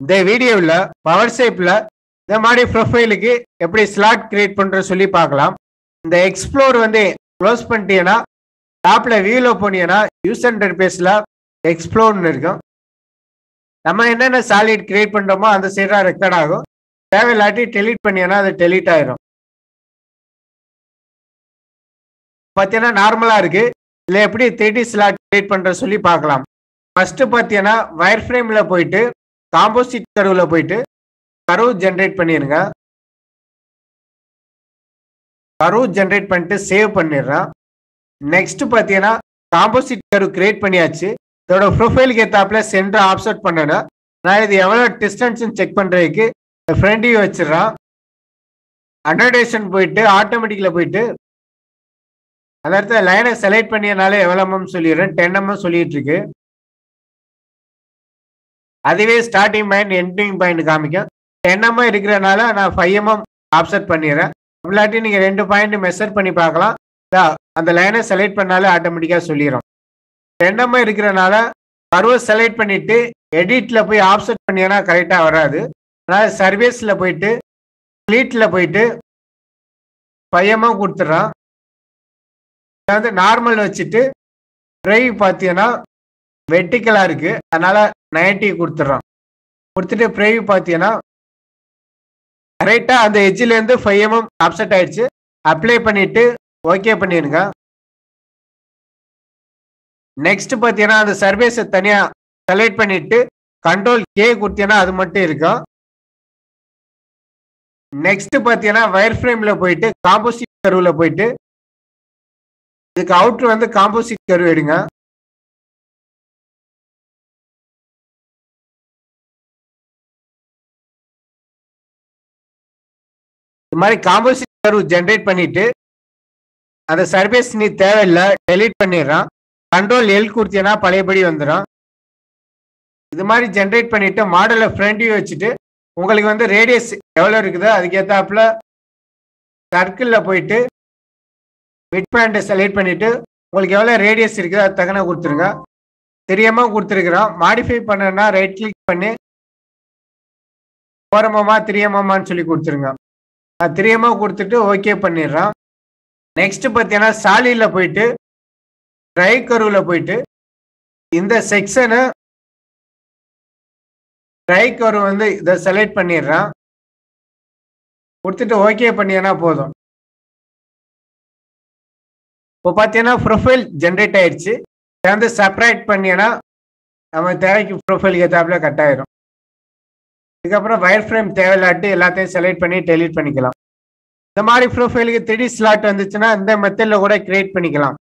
இந்த வீடியோவில் பவர்ஷேப்ல இந்த மாதிரி ப்ரொஃபைலுக்கு எப்படி ஸ்லாட் கிரியேட் பண்ற சொல்லி பார்க்கலாம். இந்த எக்ஸ்ப்ளோர் வந்து க்ளோஸ் பண்ணிட்டீங்கன்னா டாப்ல வியூல போனீங்கன்னா யூசர் இன்டர்ஃபேஸ்ல எக்ஸ்ப்ளோர்னு இருக்கும். நம்ம என்னென்ன சாலிட் கிரியேட் பண்றோமோ அந்த சைடா ரெக்கார்ட் ஆகும். தேவையில்லாட்டி டெலீட் பண்ணினா அது டெலீட் ஆயிரும். பார்த்தீங்கன்னா நார்மலா இருக்கு. இல்லை எப்படி 3D ஸ்லாட் கிரியேட் பண்ற சொல்லி பார்க்கலாம். ஃபர்ஸ்ட் பார்த்தீங்கன்னா வயர் ஃப்ரேம்ல போயிட்டு காம்போசிட் கர்வ்ல போயிட்டு கர்வ் ஜென்ரேட் பண்ணிருங்க. கர்வ் ஜென்ரேட் பண்ணிட்டு சேவ் பண்ணிடுறேன். நெக்ஸ்ட் பார்த்தீங்கன்னா காம்போசிட் கர்வ் கிரியேட் பண்ணியாச்சு. இதோட ப்ரொஃபைலுக்கு ஏத்தாப்புல சென்டர் ஆப்செட் பண்ணணும். நான் இது எவ்வளோ டிஸ்டன்ஸ் செக் பண்றதுக்கு ஃப்ரண்ட் வியூ வச்சிடறேன். அனோடேஷன் போயிட்டு ஆட்டோமேட்டிக்ல போயிட்டு அந்த இடத்துல லைனை செலக்ட் பண்ணியனால எவ்வளோ mm சொல்லிடுறேன். 10 mm சொல்லிட்டு இருக்கு. அதுவே ஸ்டார்டிங் பாயிண்ட் எண்டிங் பாயிண்ட் காமிக்கும். 10 mm இருக்கிறனால நான் 5 mm ஆப்செட் பண்ணிடுறேன். இல்லாட்டி நீங்க 2 பாயிண்ட் மெஷர் பண்ணி பார்க்கலாம். அந்த லைனை செலக்ட் பண்ணாலே ஆட்டோமேட்டிக்கா சொல்லிடும். 10 mm இருக்கிறனால கர்வ் செலக்ட் பண்ணிட்டு எடிட்ல போய் ஆப்செட் பண்ணினா கரெக்டா வராது. அதனால சர்வீஸ்ல போயிட்டு ஃபிளீட்ல போயிட்டு 5 mm கொடுத்துட்றான். வந்து நார்மல் வச்சுட்டு டிரைவ் பார்த்தீங்கன்னா வெர்டிக்கலா இருக்கு. அதனால 90 கொடுத்துட்றான். கொடுத்துட்டு ப்ரைவ் பார்த்தீங்கன்னா கரெக்டா அந்த எட்ஜ்ல இருந்து 5 mm ஆப்செட் ஆயிடுச்சு. அப்ளை பண்ணிட்டு ஓகே பண்ணிருங்க. நெக்ஸ்ட் பார்த்தீங்கன்னா அந்த சர்வீஸை தனியா செலக்ட் பண்ணிட்டு கண்ட்ரோல் K கொடுத்தீங்கன்னா அது மட்டும் இருக்கும். நெக்ஸ்ட் பார்த்தீங்கன்னா வயர் ஃப்ரேம்ல போயிட்டு காம்போசிட் கர்வ்ல போயிட்டு இதுக்கு அவுட்டர் வந்து காம்போசிட் கர்வ் எடுங்க. இது மாதிரி காம்போசிட் கர்வ் ஜென்ரேட் பண்ணிட்டு அந்த சர்வீஸ் நீ தேவையில்லை டெலீட் பண்ணிடுறான். கண்ட்ரோல் L கொடுத்தீங்கன்னா பழையபடி வந்துடும். இது மாதிரி ஜென்ரேட் பண்ணிட்டு மாடலை ஃப்ரண்ட் வியூ வச்சுட்டு உங்களுக்கு வந்து ரேடியஸ் எவ்வளோ இருக்குதோ அதுக்கேற்றாப்புல சர்க்கிளில் போயிட்டு மிட் பாயிண்ட்டை செலக்ட் பண்ணிட்டு உங்களுக்கு எவ்வளோ ரேடியஸ் இருக்குதோ அது தகுந்த கொடுத்துருங்க. தெரியாம கொடுத்துருக்குறோம். மாடிஃபை பண்ணனா ரைட் கிளிக் பண்ணி 4 mm 3 mm சொல்லி கொடுத்துருங்க. 3 mm கொடுத்துட்டு ஓகே பண்ணிடுறான். நெக்ஸ்ட் பார்த்தீங்கன்னா சாலில போயிட்டு ட்ரை கர்வ்ல போயிட்டு இந்த செக்ஷனை ட்ரை கர்வ் வந்து இதை செலக்ட் பண்ணிடுறான். கொடுத்துட்டு ஓகே பண்ணினா போதும். இப்போ பார்த்தீங்கன்னா ப்ரொஃபைல் ஜென்ரேட் ஆயிடுச்சு. இதை வந்து செப்பரேட் பண்ணினா நம்ம தேவைக்கு ப்ரொஃபைலுக்கு ஏற்றாப்புல கட் ஆயிரும். இதுக்கப்புறம் வயர் ஃப்ரேம் தேவையில்லாட்டி எல்லாத்தையும் செலக்ட் பண்ணி டெலீட் பண்ணிக்கலாம். இந்த மாதிரி ப்ரொஃபைலுக்கு 3D ஸ்லாட் வந்துச்சுன்னா இந்த மெத்தட்ல கூட கிரியேட் பண்ணிக்கலாம்.